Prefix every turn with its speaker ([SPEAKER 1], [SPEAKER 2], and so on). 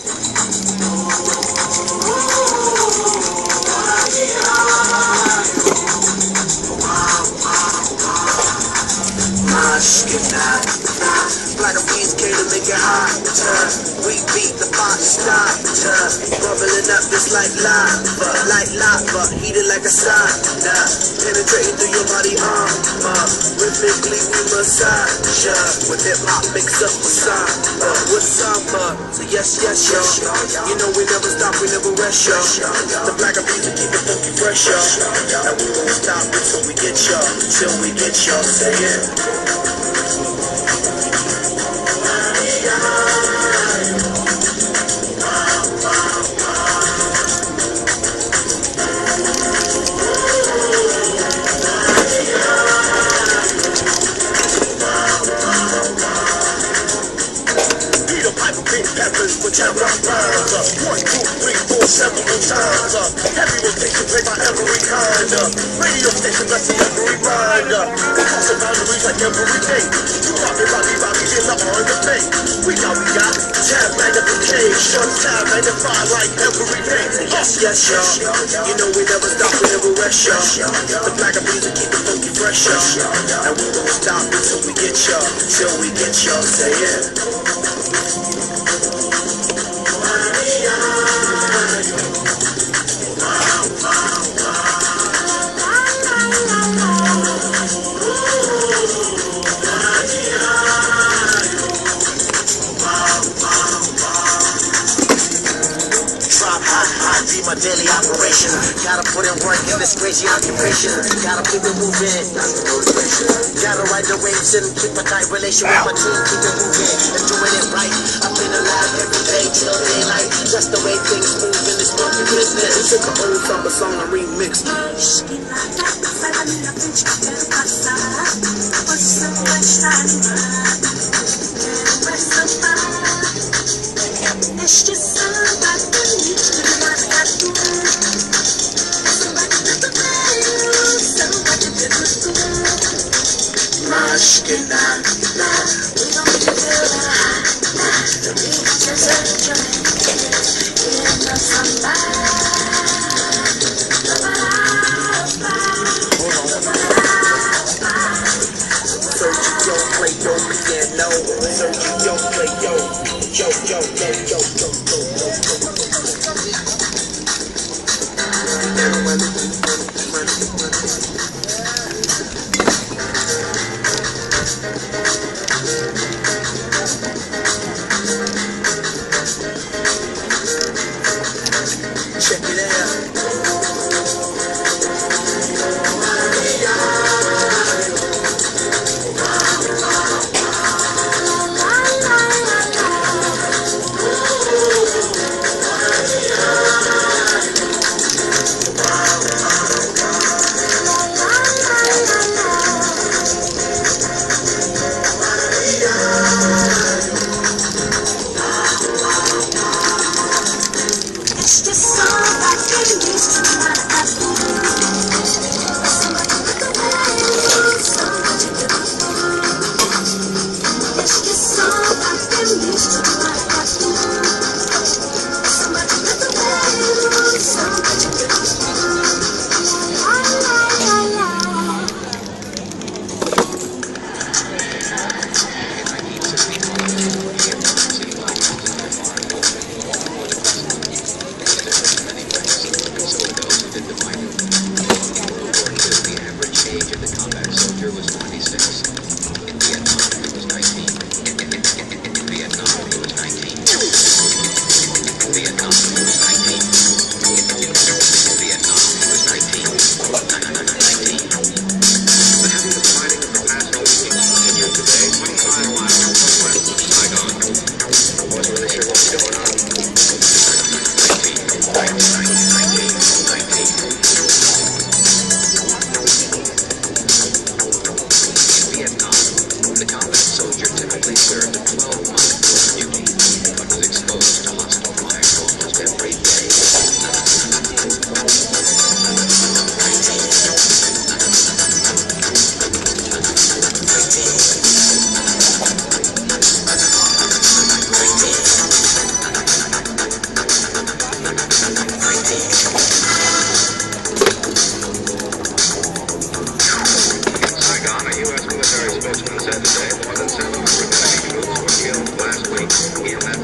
[SPEAKER 1] Black and beans came to make it hot. We beat the pot stop. Bubbling up just like lava, heated like a sauna. Penetrating through your body armor. Rhythmically we massage with hip hop mix up with samba. With samba, so yes, yo. You know we never stop, we never rest, yo. The black and beans will keep it funky fresh, yo. And we won't stop until we get y'all, say it. Whichever rhymes 1, 2, 3, 4, several times heavy rotation played by every kind radio station, let's see every reminder. Crossing boundaries like every day. You Robbie in the on the bay. We got tab magnification, tab magnified like every day. Yes, yo. You know we never stop, we never rest, yo. The black and beans will keep it funky fresh, yo. And we won't stop until we get y'all, say it. My daily operation, gotta put in work in this crazy occupation. Gotta keep it moving, gotta ride the waves and keep a tight relation with my team. Keep it moving and doing it right. I've been alive every day till daylight. Just the way things move in this funky business. We took an old samba song and remixed. Check it out.
[SPEAKER 2] Yeah,